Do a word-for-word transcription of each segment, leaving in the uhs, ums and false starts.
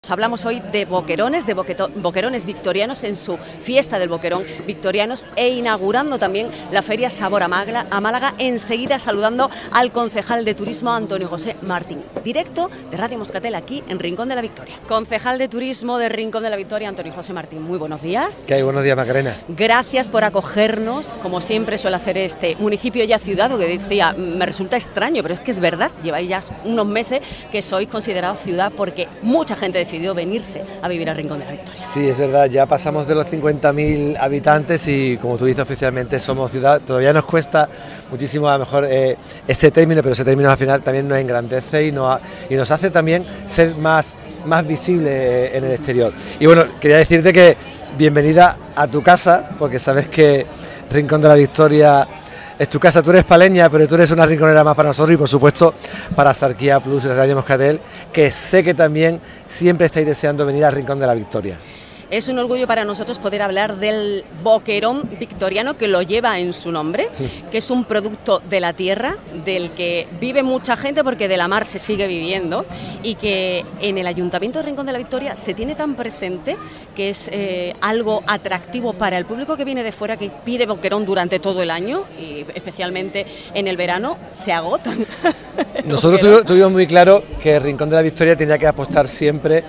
Hablamos hoy de boquerones, de boqueto, boquerones victorianos en su fiesta del boquerón victorianos e inaugurando también la feria Sabor a Málaga, a Málaga, enseguida saludando al concejal de turismo Antonio José Martín, directo de Radio Moscatel aquí en Rincón de la Victoria. Concejal de turismo de Rincón de la Victoria, Antonio José Martín, muy buenos días. ¿Qué hay? Buenos días, Macarena. Gracias por acogernos, como siempre suele hacer este municipio ya ciudad, que decía, me resulta extraño, pero es que es verdad, lleváis ya unos meses que sois considerados ciudad porque mucha gente decidió venirse a vivir a Rincón de la Victoria. Sí, es verdad, ya pasamos de los cincuenta mil habitantes y, como tú dices, oficialmente somos ciudad. Todavía nos cuesta muchísimo a lo mejor eh, ese término, pero ese término al final también nos engrandece y nos, y nos hace también ser más, más visibles en el exterior. Y bueno, quería decirte que bienvenida a tu casa, porque sabes que Rincón de la Victoria es tu casa. Tú eres paleña, pero tú eres una rinconera más para nosotros y, por supuesto, para Sarquía Plus y Radio Moscatel, que sé que también siempre estáis deseando venir al Rincón de la Victoria. Es un orgullo para nosotros poder hablar del boquerón victoriano, que lo lleva en su nombre, que es un producto de la tierra, del que vive mucha gente porque de la mar se sigue viviendo, y que en el Ayuntamiento de Rincón de la Victoria se tiene tan presente que es eh, algo atractivo para el público que viene de fuera, que pide boquerón durante todo el año y especialmente en el verano se agotan. Nosotros tuvimos, tuvimos muy claro que Rincón de la Victoria tenía que apostar siempre,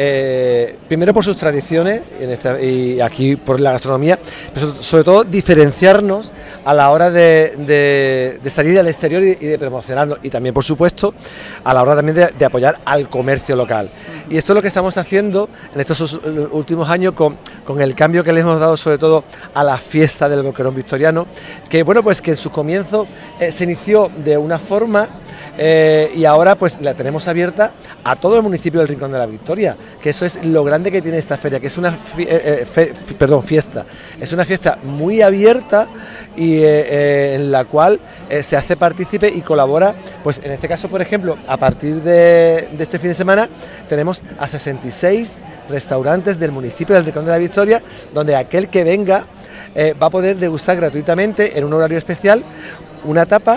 eh, primero por sus tradiciones en esta, y aquí por la gastronomía, pero sobre todo diferenciarnos a la hora de, de, de salir al exterior y, y de promocionarnos, y también, por supuesto, a la hora también de, de apoyar al comercio local. Y esto es lo que estamos haciendo en estos últimos años con, con el cambio que le hemos dado sobre todo a la fiesta del boquerón victoriano, que bueno, pues que en su comienzo eh, se inició de una forma Eh, y ahora pues la tenemos abierta a todo el municipio del Rincón de la Victoria, que eso es lo grande que tiene esta feria, que es una fi eh, fe perdón, fiesta, es una fiesta muy abierta y eh, eh, en la cual eh, se hace partícipe y colabora, pues en este caso, por ejemplo, a partir de, de este fin de semana tenemos a sesenta y seis restaurantes del municipio del Rincón de la Victoria, donde aquel que venga eh, va a poder degustar gratuitamente en un horario especial una tapa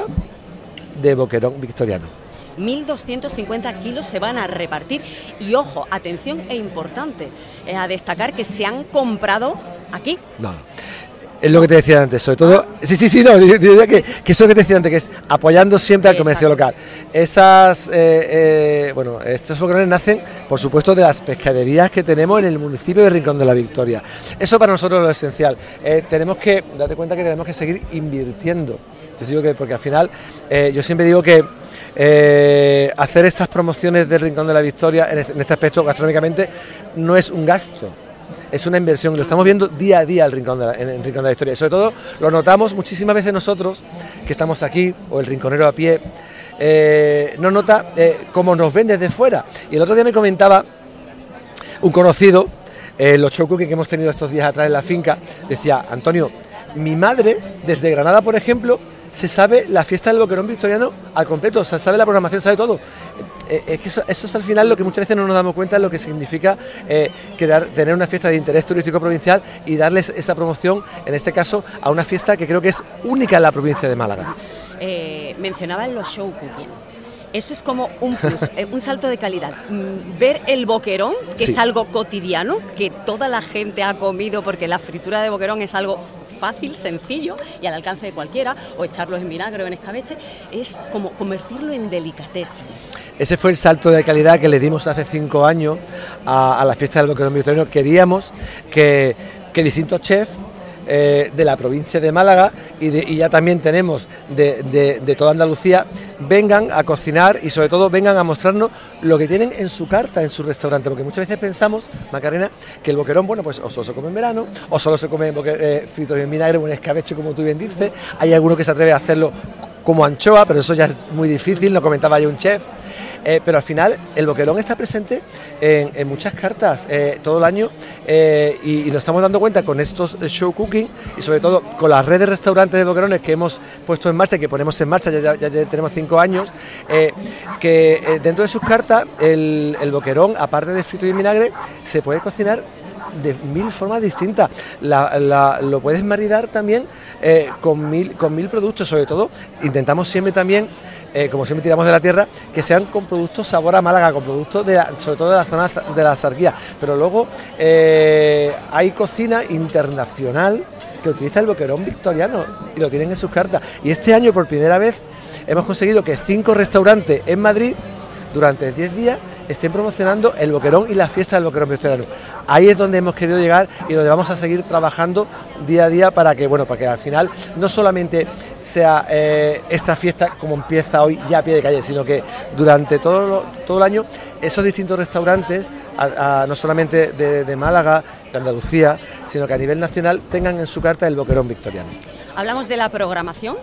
de boquerón victoriano. mil doscientos cincuenta kilos se van a repartir y, ojo, atención e importante, eh, a destacar que se han comprado aquí. No, no. Es lo que te decía antes, sobre todo, ah. sí, sí, sí, no, diría que, sí, sí. que eso que te decía antes, que es apoyando siempre al comercio local. Esas, eh, eh, bueno, estos boquerones nacen, por supuesto, de las pescaderías que tenemos en el municipio de Rincón de la Victoria. Eso para nosotros es lo esencial. Eh, tenemos que, date cuenta que tenemos que seguir invirtiendo. Yo digo que, porque al final, eh, yo siempre digo que eh, hacer estas promociones del Rincón de la Victoria en este, en este aspecto gastronómicamente no es un gasto, es una inversión. Lo estamos viendo día a día el Rincón de la, en el Rincón de la Victoria. Y sobre todo lo notamos muchísimas veces nosotros que estamos aquí, o el rinconero a pie, eh, no nota eh, cómo nos ven desde fuera. Y el otro día me comentaba un conocido, eh, los show cooking que hemos tenido estos días atrás en la finca, decía: Antonio, mi madre desde Granada, por ejemplo, se sabe la fiesta del boquerón victoriano al completo, o sea, sabe la programación, sabe todo. Eh, es que eso, eso es al final lo que muchas veces no nos damos cuenta de lo que significa eh, crear, tener una fiesta de interés turístico provincial y darles esa promoción, en este caso, a una fiesta que creo que es única en la provincia de Málaga. Eh, mencionaban los show cooking. Eso es como un plus, un salto de calidad. Ver el boquerón, que sí. es algo cotidiano, que toda la gente ha comido, porque la fritura de boquerón es algo fácil, sencillo y al alcance de cualquiera, o echarlo en vinagre o en escabeche, es como convertirlo en delicatessen. Ese fue el salto de calidad que le dimos hace cinco años a, a la fiesta del boquerón victoriano. Queríamos que, que distintos chefs Eh, de la provincia de Málaga y, de, y ya también tenemos de, de, de toda Andalucía, vengan a cocinar y sobre todo vengan a mostrarnos lo que tienen en su carta, en su restaurante, porque muchas veces pensamos, Macarena, que el boquerón, bueno, pues o solo se come en verano, o solo se come eh, fritos en vinagre o en escabeche, como tú bien dices. Hay alguno que se atreve a hacerlo como anchoa, pero eso ya es muy difícil, lo comentaba ya un chef. Eh, pero al final el boquerón está presente en, en muchas cartas eh, todo el año eh, y, y nos estamos dando cuenta con estos show cooking y sobre todo con las redes de restaurantes de boquerones que hemos puesto en marcha, que ponemos en marcha, ya, ya, ya tenemos cinco años, eh, que eh, dentro de sus cartas el, el boquerón, aparte de frito y vinagre, se puede cocinar de mil formas distintas. La, la, lo puedes maridar también eh, con, mil, con mil productos, sobre todo intentamos siempre también eh, como siempre tiramos de la tierra, que sean con productos sabor a Málaga, con productos de la, sobre todo de la zona de la Zarquía. Pero luego eh, hay cocina internacional que utiliza el boquerón victoriano y lo tienen en sus cartas. Y este año por primera vez hemos conseguido que cinco restaurantes en Madrid durante diez días estén promocionando el boquerón y la fiesta del boquerón victoriano. Ahí es donde hemos querido llegar y donde vamos a seguir trabajando día a día para que, bueno, para que al final no solamente sea eh, esta fiesta como empieza hoy ya a pie de calle, sino que durante todo, lo, todo el año esos distintos restaurantes, a, a, no solamente de, de Málaga, de Andalucía, sino que a nivel nacional tengan en su carta el boquerón victoriano. Hablamos de la programación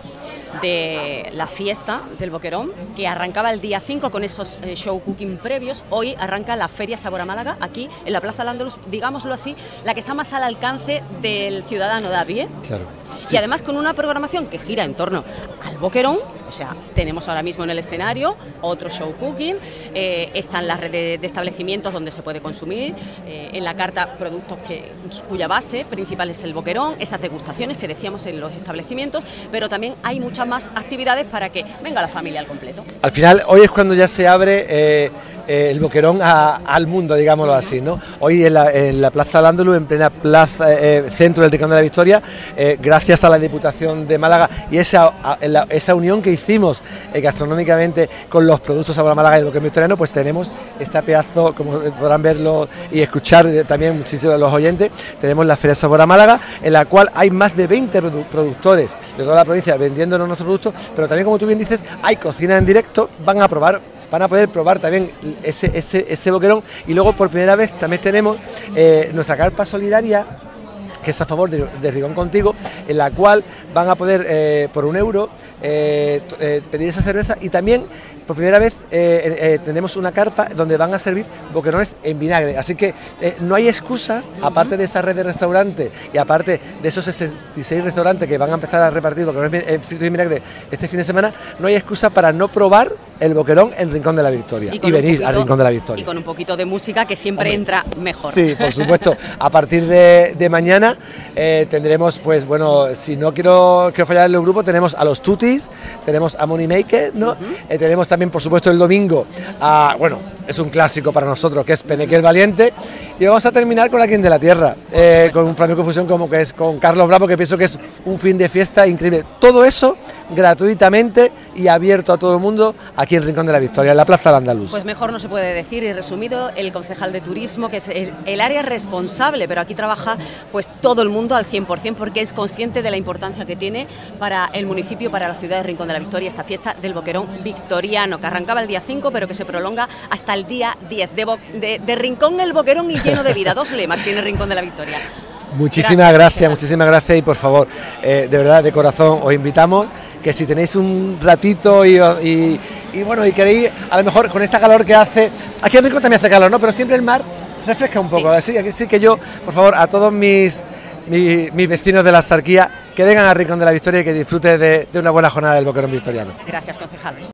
de la fiesta del boquerón, que arrancaba el día cinco con esos eh, show cooking previos. Hoy arranca la Feria Sabor a Málaga, aquí en la Plaza Al-Ándalus, digámoslo así, la que está más al alcance del ciudadano de a pie. Claro. Sí, y además con una programación que gira en torno al boquerón. O sea, tenemos ahora mismo en el escenario otro show cooking, eh, están las redes de establecimientos donde se puede consumir, eh, en la carta productos que, cuya base principal es el boquerón, esas degustaciones que decíamos en los establecimientos, pero también hay muchas más actividades para que venga la familia al completo. Al final, hoy es cuando ya se abre eh, eh, el boquerón a, al mundo, digámoslo uh-huh. así, ¿no? Hoy en la, en la Plaza Al-Ándalus, en plena plaza, eh, centro del Rincón de la Victoria, eh, gracias a la Diputación de Málaga y esa, a, la, esa unión que hicimos eh, gastronómicamente con los productos Sabor a Málaga y el boquerón victoriano, pues tenemos este pedazo, como podrán verlo y escuchar también muchísimos los oyentes, tenemos la Feria Sabor a Málaga, en la cual hay más de veinte produ productores de toda la provincia vendiéndonos nuestros productos, pero también, como tú bien dices, hay cocina en directo, van a probar, van a poder probar también ese, ese, ese boquerón, y luego por primera vez también tenemos eh, nuestra carpa solidaria, que es a favor de, de Rincón Contigo, en la cual van a poder eh, por un euro eh, eh, pedir esa cerveza, y también por primera vez eh, eh, tenemos una carpa donde van a servir boquerones en vinagre, así que eh, no hay excusas, aparte de esa red de restaurantes y aparte de esos sesenta y seis restaurantes que van a empezar a repartir boquerones en frito y vinagre este fin de semana, no hay excusa para no probar el boquerón en Rincón de la Victoria y, y venir poquito, al Rincón de la Victoria. Y con un poquito de música que siempre Hombre, entra mejor. Sí, por supuesto. A partir de, de mañana eh, tendremos, pues bueno, si no quiero que fallar el grupo, tenemos a los Tutis, tenemos a Money Maker, ¿no? Uh-huh. eh, tenemos también, por supuesto, el domingo, a, bueno, es un clásico para nosotros, que es Peneque el Valiente, y vamos a terminar con Alguien de la Tierra, eh, con un flamenco fusión como que es con Carlos Bravo, que pienso que es un fin de fiesta increíble. Todo eso gratuitamente y abierto a todo el mundo aquí en Rincón de la Victoria, en la Plaza Al-Ándalus. Pues mejor no se puede decir, y resumido, el concejal de turismo, que es el, el área responsable, pero aquí trabaja pues todo el mundo al cien por cien, porque es consciente de la importancia que tiene para el municipio, para la ciudad de Rincón de la Victoria, esta fiesta del boquerón victoriano, que arrancaba el día cinco, pero que se prolonga hasta el día diez, de, de, de Rincón el boquerón y lleno de vida. Dos lemas tiene Rincón de la Victoria. Muchísimas gracias, gracias muchísimas gracias, y por favor, eh, de verdad, de corazón, os invitamos que si tenéis un ratito y, y, y bueno, y queréis, a lo mejor con esta calor que hace, aquí en Rincón también hace calor, ¿no? Pero siempre el mar refresca un poco, sí. Así, así que yo, por favor, a todos mis, mis, mis vecinos de la Zarquía, que vengan a Rincón de la Victoria y que disfruten de, de una buena jornada del boquerón victoriano. Gracias, concejal.